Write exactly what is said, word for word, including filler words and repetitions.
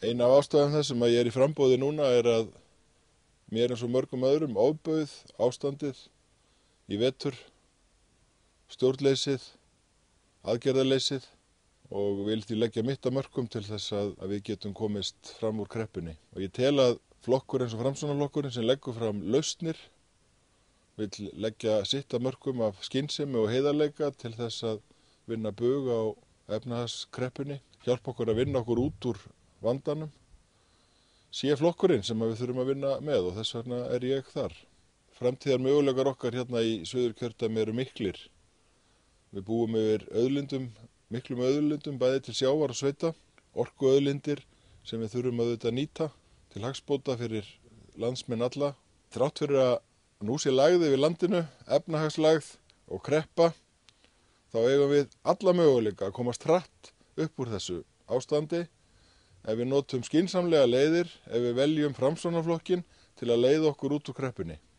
Ein af ástæðum þess sem að ég er í framboði núna er að mér eins og mörgum öðrum ofbauð ástandið í vetur, stjórnleysið, aðgerðarleysið og vil því leggja mitt að mörkum til þess að, að við getum komist fram úr kreppunni. Og ég tel að flokkur eins og Framsóknarflokkurinn sem leggur fram lausnir vil leggja sitt að mörkum af skynsemi og heiðarleika til þess að vinna bug á efnahagskreppunni, hjálpa okkur að vinna okkur út úr vandanum, sé flokkurinn sem við þurfum að vinna með og þess vegna er ég þar. Framtíðar möguleikar okkar hérna í Suðurkjördæmi eru miklir. Við búum yfir auðlindum, miklum auðlindum, bæði til sjávar og sveita, orkuauðlindir sem við þurfum að auðvitað nýta til hagsbóta fyrir landsmenn alla. Þrátt fyrir að nú sé lagði við landinu, efnahagslægð og kreppa, þá eigum við alla möguleika að komast hratt upp úr þessu ástandi ef við notum skynsamlega leiðir, ef við veljum Framsóknarflokkinn til að leiða okkur út úr kreppunni.